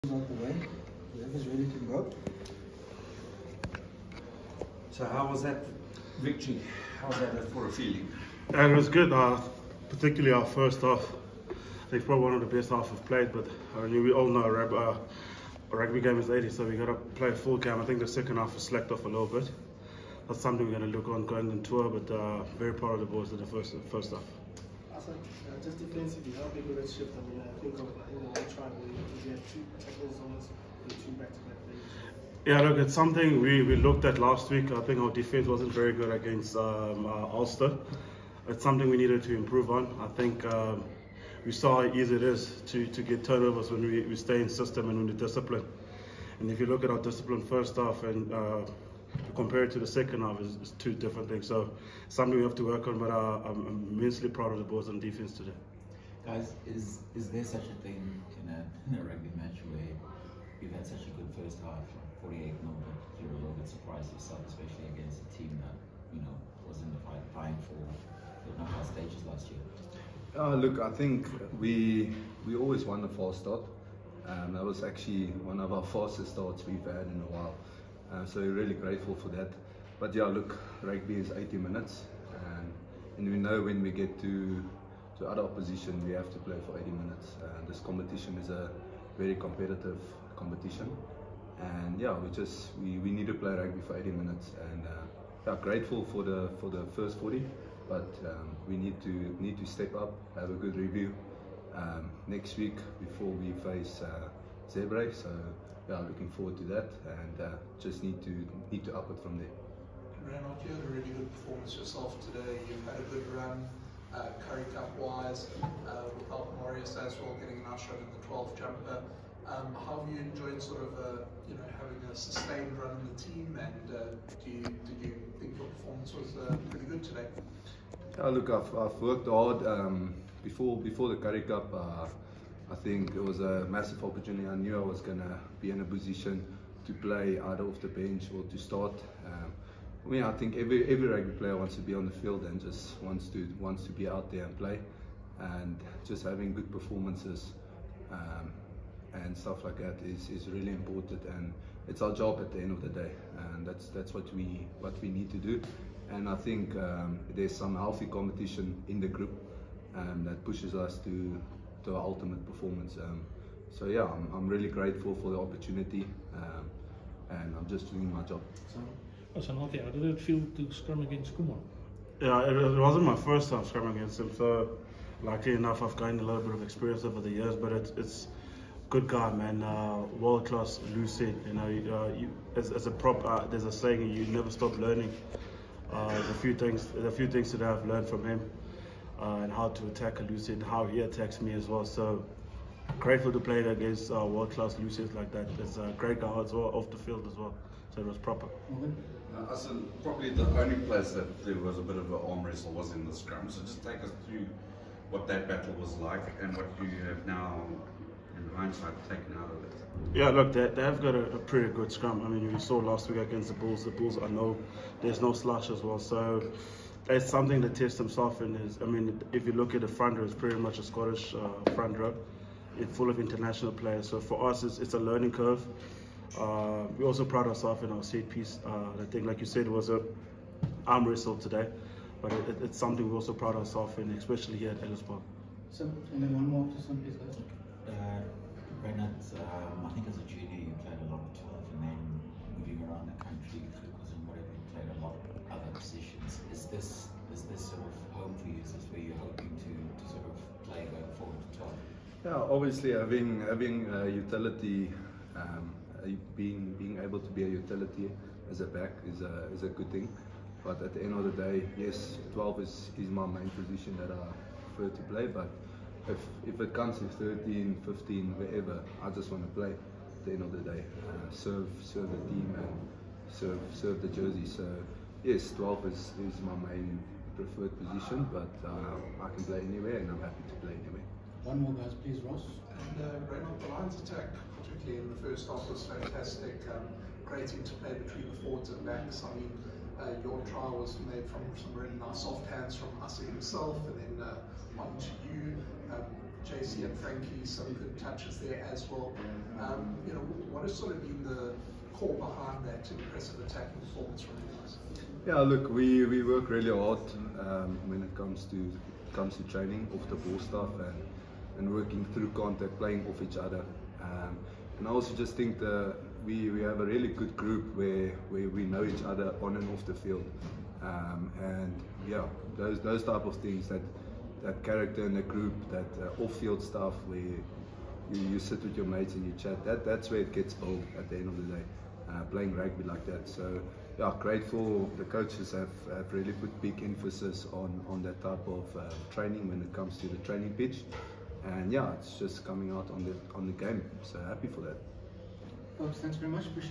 Out the way, whoever's ready to go. So how was that victory? How was that for a feeling? It was good, particularly our first half. I think it's probably one of the best halves we've played, but we all know a rugby game is 80, so we got to play a full game. I think the second half was slacked off a little bit. That's something we're going to look on going on tour, but very proud of the boys in the first half. Just defensively, how big was that shift? I mean, I think of one try where you had 2 tackles almost and 2 back-to-back plays. Yeah, look, it's something we looked at last week. I think our defense wasn't very good against Ulster. It's something we needed to improve on. I think we saw how easy it is to get turnovers when we stay in system and when we discipline. And if you look at our discipline first half and compare it to the second half, it's 2 different things. So something we have to work on, but I'm immensely proud of the boys on defense today. Guys, is there such a thing in a rugby match where you've had such a good first half, 48-0, but you're a little bit surprised yourself, especially against a team that was in the fight for the knockout stages last year? Look, I think we always won the fast start. That was actually one of our fastest starts we've had in a while. So we're really grateful for that. But yeah, look, rugby is 80 minutes, and we know when we get to other opposition, we have to play for 80 minutes. This competition is a very competitive competition, and yeah, we need to play rugby for 80 minutes. And yeah, grateful for the first 40, but we need to step up, have a good review next week before we face Zebra. So yeah, looking forward to that, and just need to up it from there. Rynhardt, you had a really good performance yourself today. You've had a good run, Currie Cup wise, without Marius as well, getting an shot in the 12th jumper. How have you enjoyed sort of having a sustained run in the team, and did you think your performance was pretty good today? Yeah, look, I've worked hard before the Currie Cup. I think it was a massive opportunity. I knew I was going to be in a position to play either off the bench or to start. I think every rugby player wants to be on the field and just wants to be out there and play, and just having good performances and stuff like that is really important, and it's our job at the end of the day, and that's what we need to do. And I think there's some healthy competition in the group that pushes us to our ultimate performance. So yeah, I'm really grateful for the opportunity, and I'm just doing my job. Asenathi, how did it feel to scrum against Kumar? Yeah, it wasn't my first time scrumming against him, so luckily enough I've gained a little bit of experience over the years, but it's good guy, man, world class loose head. As a prop, there's a saying, you never stop learning. There's a few things that I've learned from him, and how to attack a loose head, how he attacks me as well. So grateful to play against world class loose heads like that. There's a great guy as well off the field as well, so it was proper. Probably the only place that there was a bit of an arm wrestle was in the scrum. So just take us through what that battle was like and what you have now, in hindsight, taken out of it. Yeah, look, they have got a pretty good scrum. I mean, we saw last week against the Bulls. The Bulls there's no slush as well. So it's something to test himself in. If you look at the front row, it's pretty much a Scottish front row, full of international players. So for us, it's a learning curve. We also pride ourselves in our set piece. I think, like you said, it was a arm wrestle today, but it's something we also pride ourselves in, especially here at Edinburgh. So, and then one more to some please, guys. Rynhardt, I think as a junior you played a lot of 12, and then moving around the country, because in whatever you played a lot of other positions. Is this sort of home for you? Is this where you're hoping to sort of play going forward to 12? Yeah, obviously having utility, being able to be a utility as a back is a good thing. But at the end of the day, yes, 12 is my main position that I prefer to play. But if it comes to 13, 15, wherever, I just want to play at the end of the day. Serve the team and serve the jersey. So yes, 12 is my main preferred position, but I can play anywhere, and I'm happy to play anywhere. One more, guys, please, Ross. And Rynhardt, the Lions attack, particularly in the first half, was fantastic. Great interplay between the forwards and backs. I mean, your try was made from some really nice soft hands from Asa himself, and then on to you. JC and Frankie some good touches there as well. You know, what has sort of been the core behind that impressive attacking performance from you guys? Yeah, look, we work really hard when it comes to training, off the ball stuff, and working through contact, playing off each other. And I also just think that we have a really good group where we know each other on and off the field. And yeah, those type of things, that character in the group, that off-field stuff where you sit with your mates and you chat, that's where it gets built at the end of the day, playing rugby like that. So yeah, grateful. The coaches have really put big emphasis on that type of training when it comes to the training pitch. And yeah, it's just coming out on the game, so happy for that. Folks, thanks very much. Appreciate